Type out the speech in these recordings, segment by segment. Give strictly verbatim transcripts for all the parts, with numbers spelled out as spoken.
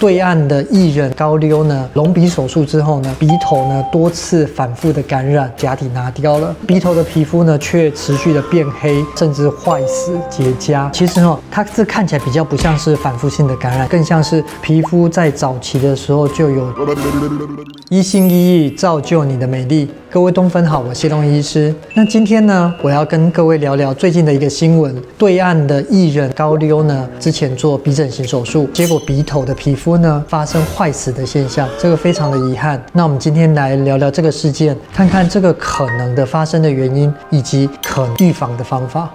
对岸的艺人高溜呢，隆鼻手术之后呢，鼻头呢多次反复的感染，假体拿掉了，鼻头的皮肤呢却持续的变黑，甚至坏死结痂。其实哦，它这看起来比较不像是反复性的感染，更像是皮肤在早期的时候就有一心一意造就你的美丽。各位东芬好，我谢东医师。那今天呢，我要跟各位聊聊最近的一个新闻，对岸的艺人高溜呢，之前做鼻整形手术，结果鼻头的皮肤呢发生坏死的现象，这个非常的遗憾。那我们今天来聊聊这个事件，看看这个可能的发生的原因，以及可预防的方法。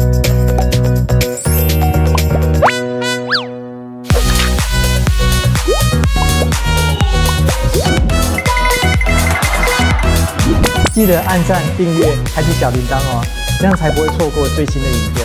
记得按赞、订阅、开启小铃铛哦，这样才不会错过最新的影片。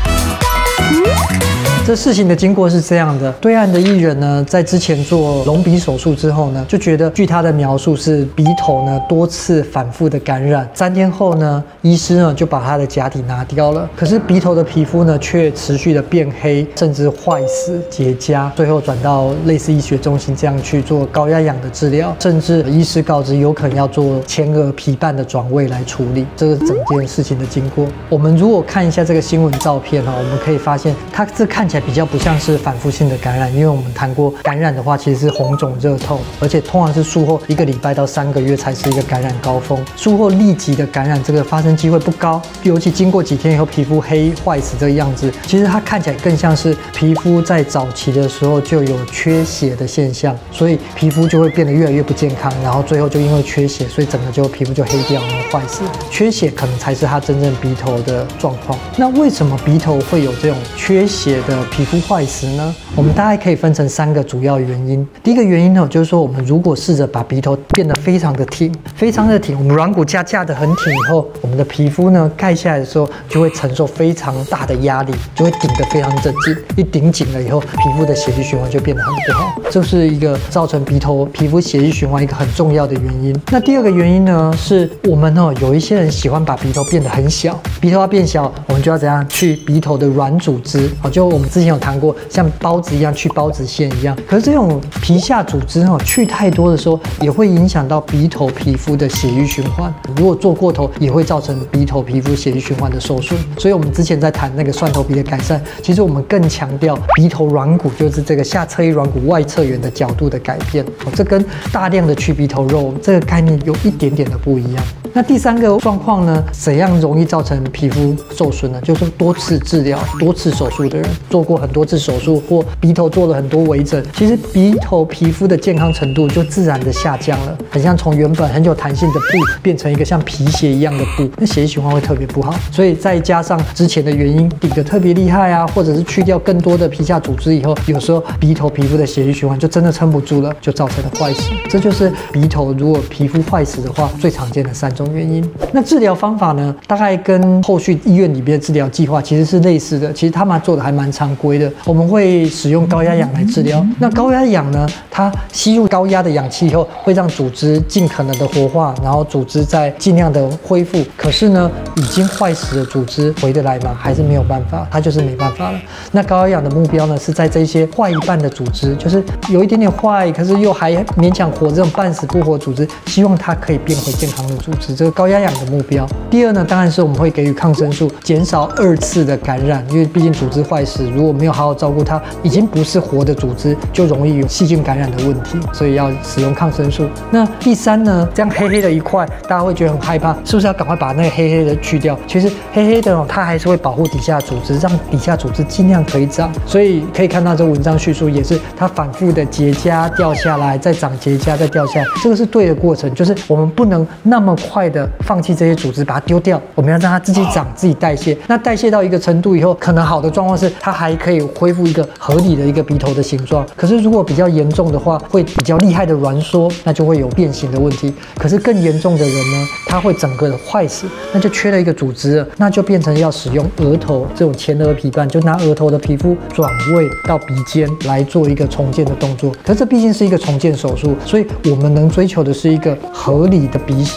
这事情的经过是这样的，对岸的艺人呢，在之前做隆鼻手术之后呢，就觉得据他的描述是鼻头呢多次反复的感染，三天后呢，医师呢就把他的假体拿掉了，可是鼻头的皮肤呢却持续的变黑，甚至坏死结痂，最后转到类似医学中心这样去做高压氧的治疗，甚至医师告知有可能要做前额皮瓣的转位来处理，这是整件事情的经过。我们如果看一下这个新闻照片哈，我们可以发现它这看起来比较不像是反复性的感染，因为我们谈过感染的话，其实是红肿热痛，而且通常是术后一个礼拜到三个月才是一个感染高峰。术后立即的感染，这个发生机会不高，尤其经过几天以后，皮肤黑坏死这个样子，其实它看起来更像是皮肤在早期的时候就有缺血的现象，所以皮肤就会变得越来越不健康，然后最后就因为缺血，所以整个就皮肤就黑掉，然后坏死。缺血可能才是它真正鼻头的状况。那为什么鼻头会有这种缺血的皮肤坏死呢？我们大概可以分成三个主要原因。第一个原因呢，就是说我们如果试着把鼻头变得非常的挺，非常的挺，我们软骨架架得很挺以后，我们的皮肤呢盖下来的时候就会承受非常大的压力，就会顶得非常紧，一顶紧了以后，皮肤的血液循环就变得很不好，这是一个造成鼻头皮肤血液循环一个很重要的原因。那第二个原因呢，是我们哦有一些人喜欢把鼻头变得很小，鼻头要变小，我们就要怎样去鼻头的软组织，好，就我们之前有谈过，像包子一样去包子线一样。可是这种皮下组织哦去太多的时候，也会影响到鼻头皮肤的血液循环。如果做过头，也会造成鼻头皮肤血液循环的受损。所以我们之前在谈那个蒜头皮的改善，其实我们更强调鼻头软骨，就是这个下侧翼软骨外侧缘的角度的改变。哦，这跟大量的去鼻头肉这个概念有一点点的不一样。那第三个状况呢，怎样容易造成皮肤受损呢？就是多次治疗、多次手术的人，做过很多次手术或鼻头做了很多微整，其实鼻头皮肤的健康程度就自然的下降了，很像从原本很有弹性的布变成一个像皮鞋一样的布，那血液循环会特别不好。所以再加上之前的原因顶得特别厉害啊，或者是去掉更多的皮下组织以后，有时候鼻头皮肤的血液循环就真的撑不住了，就造成了坏死。这就是鼻头如果皮肤坏死的话，最常见的三种原因。那治疗方法呢，大概跟后续医院里边的治疗计划其实是类似的，其实他们做的还蛮常规的。我们会使用高压氧来治疗。那高压氧呢，它吸入高压的氧气以后，会让组织尽可能的活化，然后组织再尽量的恢复。可是呢，已经坏死的组织回得来吗？还是没有办法，它就是没办法了。那高压氧的目标呢，是在这些坏一半的组织，就是有一点点坏，可是又还勉强活这种半死不活组织，希望它可以变回健康的组织，这个高压氧的目标。第二呢，当然是我们会给予抗生素，减少二次的感染，因为毕竟组织坏死，如果没有好好照顾它，已经不是活的组织，就容易有细菌感染的问题，所以要使用抗生素。那第三呢，这样黑黑的一块，大家会觉得很害怕，是不是要赶快把那个黑黑的去掉？其实黑黑的哦，它还是会保护底下组织，让底下组织尽量可以长。所以可以看到这文章叙述也是它反复的结痂掉下来，再长结痂再掉下来，这个是对的过程，就是我们不能那么快的放弃这些组织，把它丢掉，我们要让它自己长、自己代谢。那代谢到一个程度以后，可能好的状况是它还可以恢复一个合理的一个鼻头的形状。可是如果比较严重的话，会比较厉害的挛缩，那就会有变形的问题。可是更严重的人呢，他会整个的坏死，那就缺了一个组织了，那就变成要使用额头这种前额皮瓣，就拿额头的皮肤转位到鼻尖来做一个重建的动作。可是这毕竟是一个重建手术，所以我们能追求的是一个合理的鼻型。可是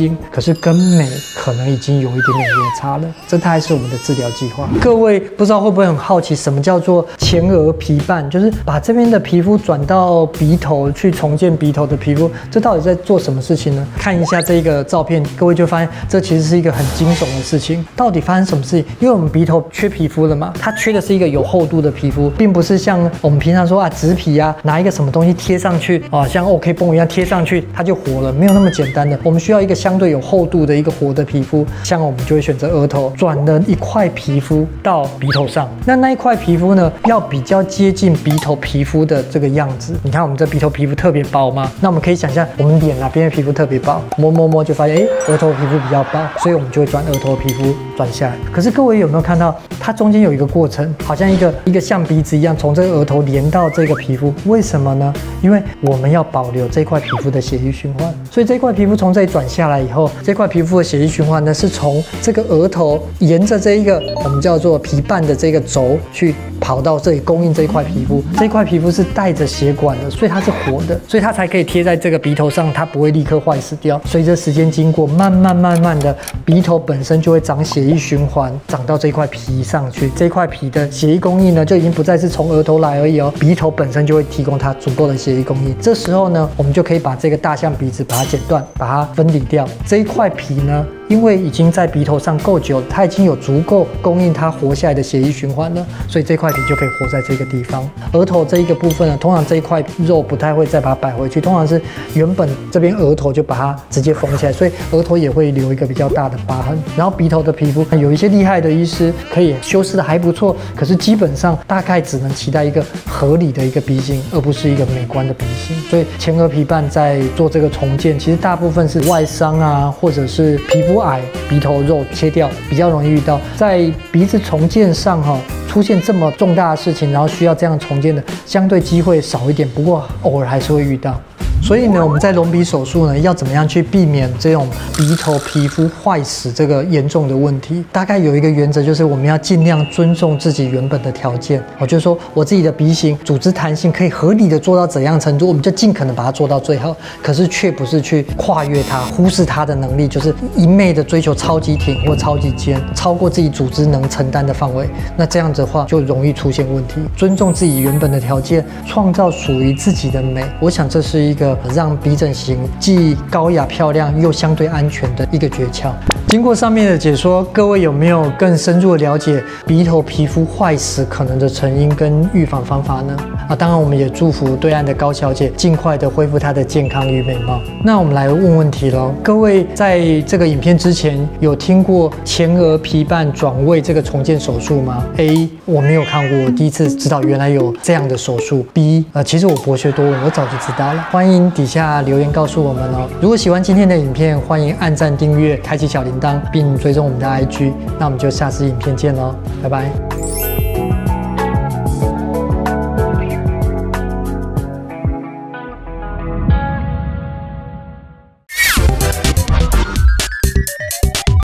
实跟美可能已经有一点点落差了。这大概是我们的治疗计划。各位不知道会不会很好奇，什么叫做前额皮瓣？就是把这边的皮肤转到鼻头去重建鼻头的皮肤，这到底在做什么事情呢？看一下这个照片，各位就发现这其实是一个很惊悚的事情。到底发生什么事情？因为我们鼻头缺皮肤了嘛，它缺的是一个有厚度的皮肤，并不是像我们平常说啊植皮啊，拿一个什么东西贴上去啊，像 OK 绷一样贴上去它就活了，没有那么简单的。我们需要一个相对有厚度的一个活的皮肤，像我们就会选择额头转了一块皮肤到鼻头上。那那一块皮肤呢，要比较接近鼻头皮肤的这个样子。你看我们这鼻头皮肤特别薄吗？那我们可以想象我们脸哪边的皮肤特别薄，摸摸摸就发现，哎，额头皮肤比较薄，所以我们就会转额头皮肤转下来。可是各位有没有看到，它中间有一个过程，好像一个一个像鼻子一样，从这个额头连到这个皮肤。为什么呢？因为我们要保留这块皮肤的血液循环，所以这块皮肤从这里转下来以后，这块皮肤的血液循环呢是从这个额头沿着这一个我们叫做皮瓣的这个轴去跑到这里供应这一块皮肤。这块皮肤是带着血管的，所以它是活的，所以它才可以贴在这个鼻头上，它不会立刻坏死掉。随着时间经过，慢慢慢慢的，鼻头本身就会长血液循环，长到这一块皮上去。这块皮的血液供应呢，就已经不再是从额头来而已哦，鼻头本身就会提供它足够的血液供应。这时候呢，我们就可以把这个大象鼻子把它剪断，把它分离掉。这一块皮呢，因为已经在鼻头上够久，它已经有足够供应它活下来的血液循环了，所以这块皮就可以活在这个地方。额头这一个部分呢，通常这一块肉不太会再把它摆回去，通常是原本这边额头就把它直接缝起来，所以额头也会留一个比较大的疤痕。然后鼻头的皮肤有一些厉害的医师可以修饰的还不错，可是基本上大概只能期待一个合理的一个鼻型，而不是一个美观的鼻型。所以前额皮瓣在做这个重建，其实大部分是外伤啊，或者是皮肤癌、鼻头肉切掉比较容易遇到。在鼻子重建上哈、哦，出现这么重大的事情，然后需要这样重建的，相对机会少一点，不过偶尔还是会遇到。所以呢，我们在隆鼻手术呢，要怎么样去避免这种鼻头皮肤坏死这个严重的问题？大概有一个原则，就是我们要尽量尊重自己原本的条件。我就是说我自己的鼻型、组织弹性可以合理的做到怎样程度，我们就尽可能把它做到最好。可是却不是去跨越它、忽视它的能力，就是一昧的追求超级挺或超级尖，超过自己组织能承担的范围。那这样子的话，就容易出现问题。尊重自己原本的条件，创造属于自己的美。我想这是一个让鼻整形既高雅漂亮又相对安全的一个诀窍。经过上面的解说，各位有没有更深入的了解鼻头皮肤坏死可能的成因跟预防方法呢？啊，当然我们也祝福对岸的高小姐尽快的恢复她的健康与美貌。那我们来问问题咯，各位在这个影片之前有听过前额皮瓣转位这个重建手术吗？ A 我没有看过，我第一次知道原来有这样的手术。 B 呃，其实我博学多闻，我早就知道了。欢迎底下留言告诉我们哦。如果喜欢今天的影片，欢迎按赞、订阅、开启小铃铛，并追踪我们的 I G。那我们就下次影片见喽，拜拜。